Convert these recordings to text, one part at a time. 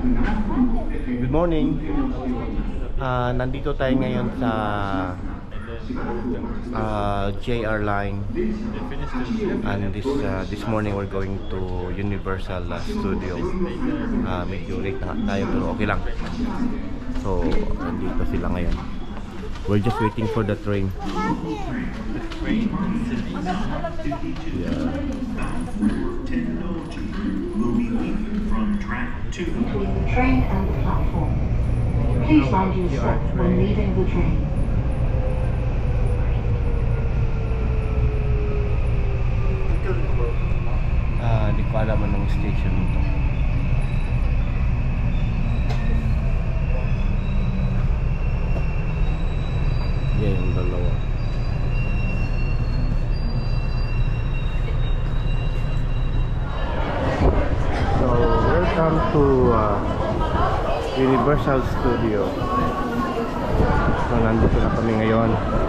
Good morning. Nandito tayo ngayon sa JR line, and this morning we're going to Universal Studio. Medyo late na tayo pero okay lang. So nandito sila ngayon. We're just waiting for the train. Yeah. Train and platform. Please mind your step when leaving the train. Di ko alam anong station ito. Yan yung dalawa. So, welcome to Universal Studio. So, nandito na kami ngayon.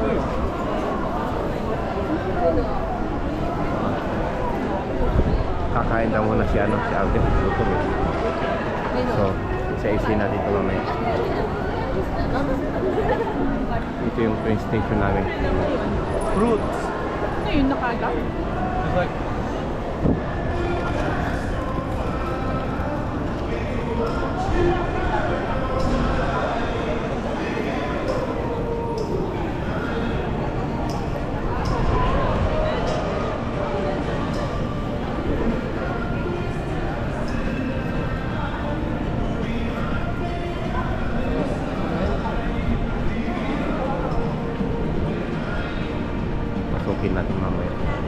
Kakain daw muna si Alden. Gutom eh. So, isa-isin natin ito mamaya. Ito yung train station namin. Fruits! Ano yun nakagat? It's like... Pasukin natin mamaya.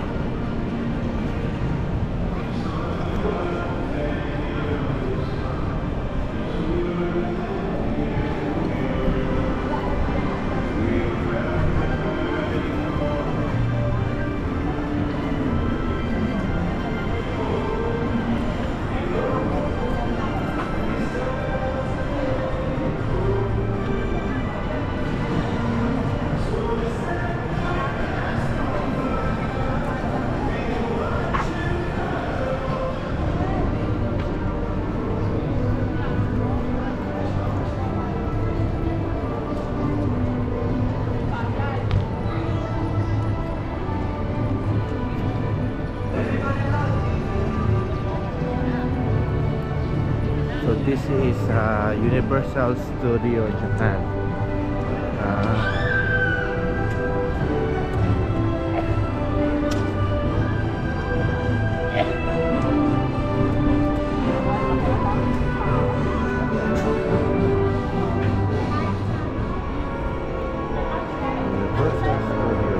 So this is Universal Studio Japan. Universal Studio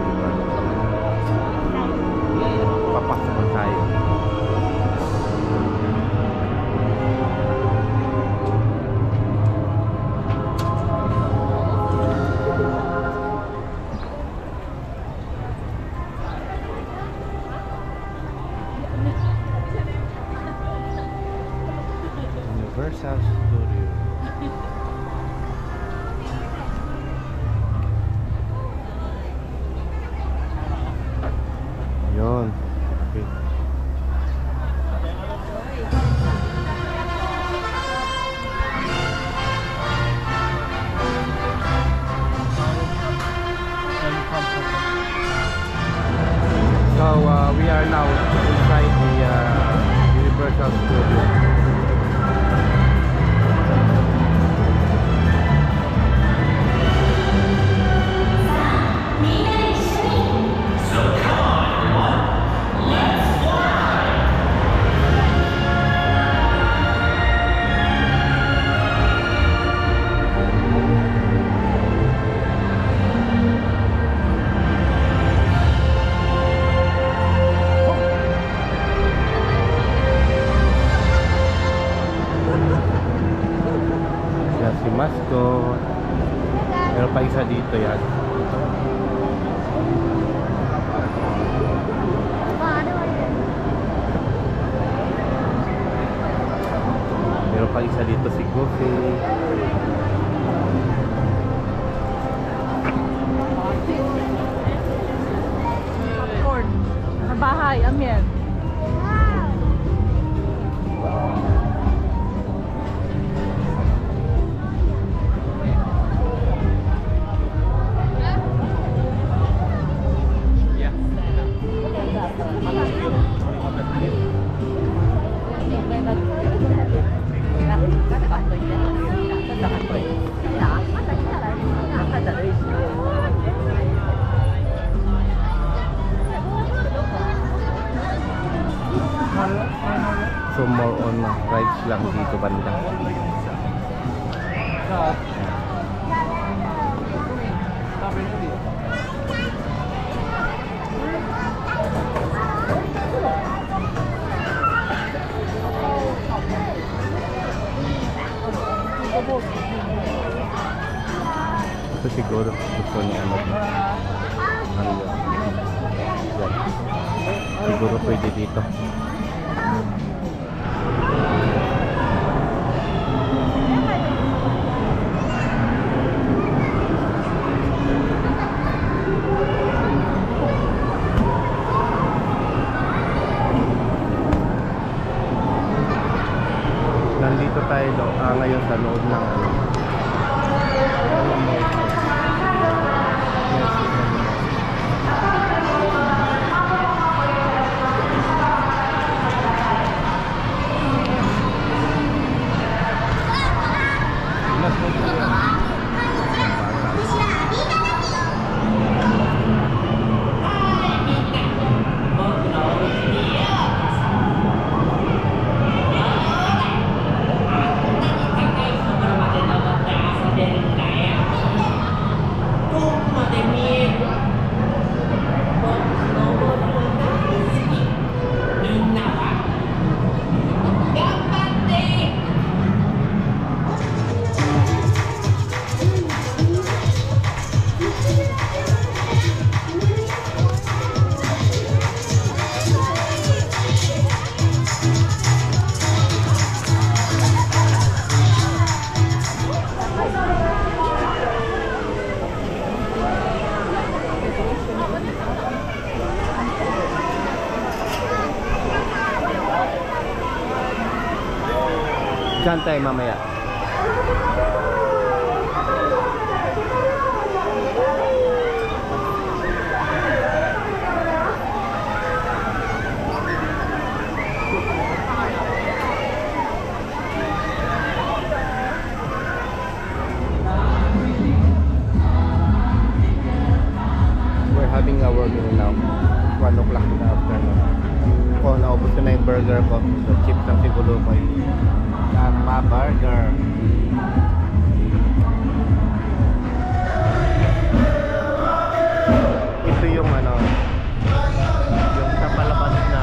Japan. Papasok na tayo. Universal Studio. Yun. Okay. So we are now inside the Universal Studio. Si mascot. Meron pa isa dito yan. Meron pa isa dito si Goofy. Popcorn. Sa bahay, amen. lang dito banda. Ito siguro gusto ni ano. Yan. Siguro pwede dito. Nandito tayo ngayon sa loob ng ano. Saan tayo mamaya? We're having our meal now. 1 o'clock in the afternoon. Ako, naubos ko na yung burger ko. So, chips lang siguro ko. Tama burger. Ito yung ano, yung sa palabas na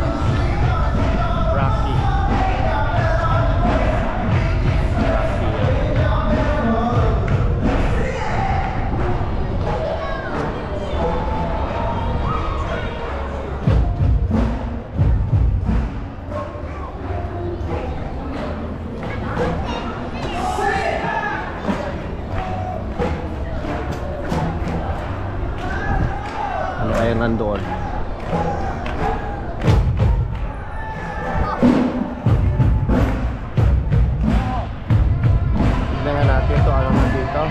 Rocky. Ano kaya nandoon? Tignan nga natin ito, ano nandito.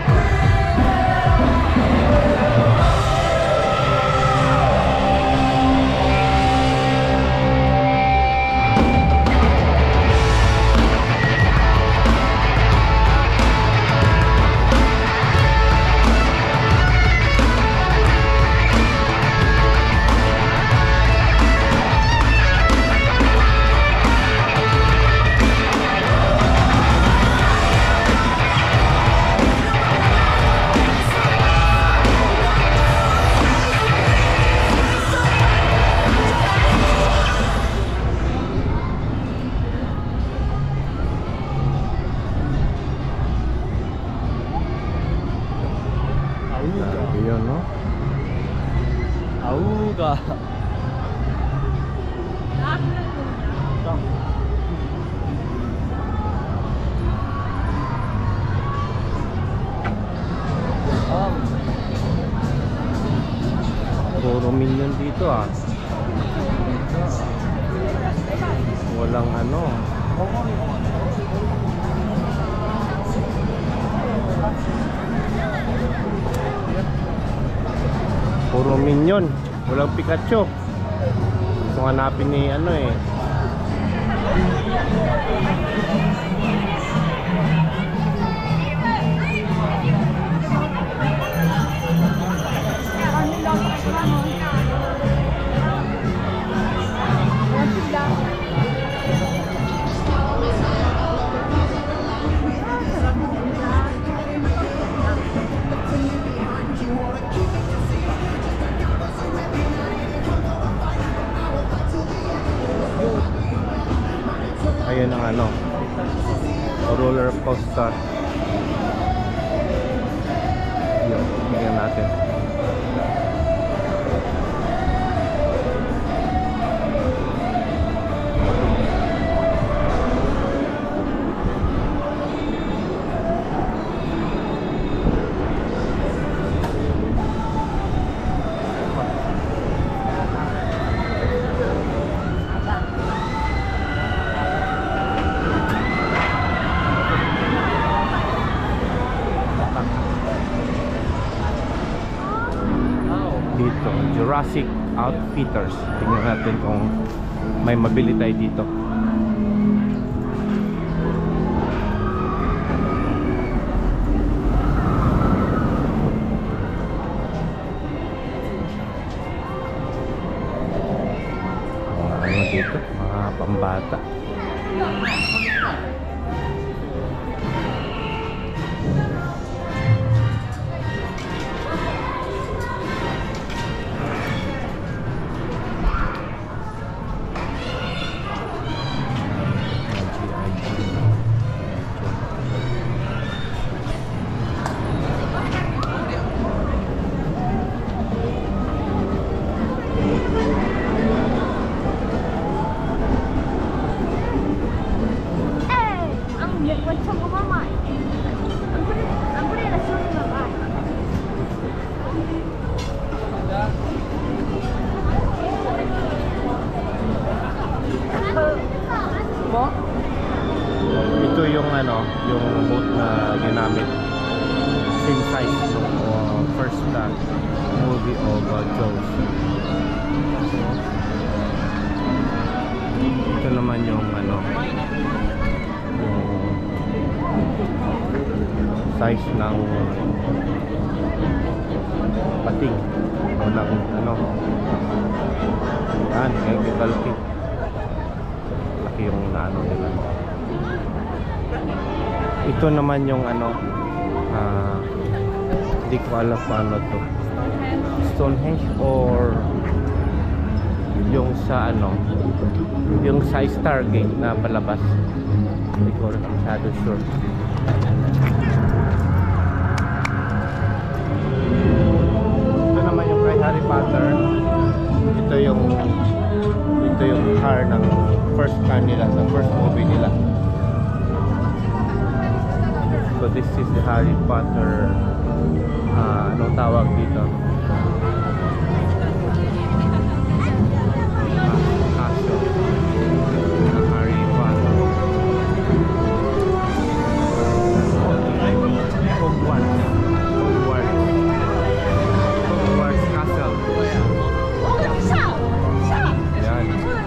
Grabe yun, no? Auga. Puro million dito ah. Walang ano. Puro minion. Walang Pikachu. Gusto hanapin ni ano eh. roller coaster. Yun, tingnan natin. Dito, Jurassic Outfitters. Tingnan natin kung may mabili tayo dito. Ano dito? Mga pambata. Ito yung ano, yung boat na ginamit, same size nung first movie of Jaws. Ito naman yung ano, yung size ng pating o ng ano, yan, kalki. Laki yung ano nila. Ito naman yung ano, hindi ko alam paano to, Stonehenge or yung sa ano, yung sa Stargate na palabas. Hindi ko masyado sure. Ito naman yung kay Harry Potter. Ito yung car ng first car nila sa first movie nila. So this is the Harry Potter, anong tawag dito? Castle ng Harry Potter. Hogwarts Castle. Yan.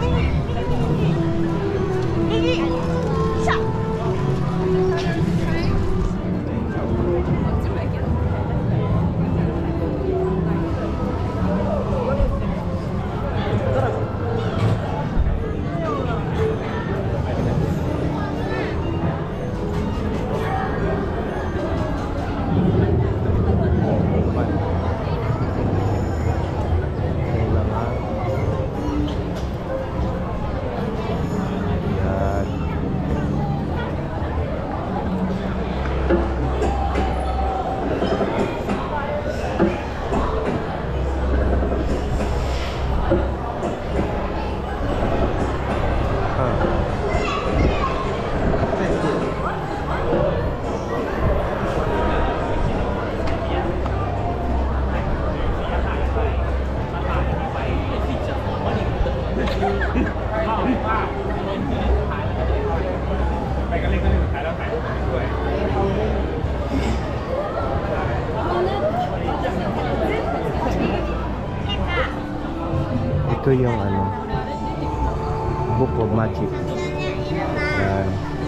Ito yung ano, Book of Magic. Yan.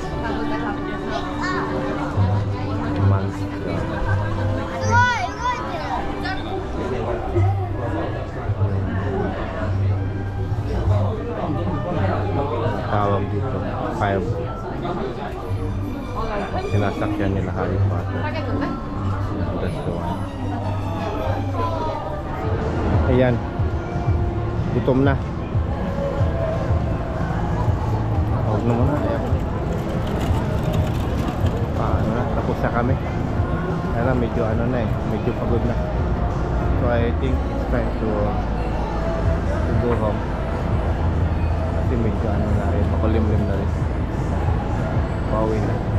Monster. Tawag dito, 5. Sinasakyan nila Harry Potter. That's the one. Ayan. Gutom na. Huwag na muna. Nag-almusal kami. Kaya medyo ano na eh, medyo pagod na. So I think it's time to go home. Kasi medyo ano na rin, makulimlim na rin. Pauwi na.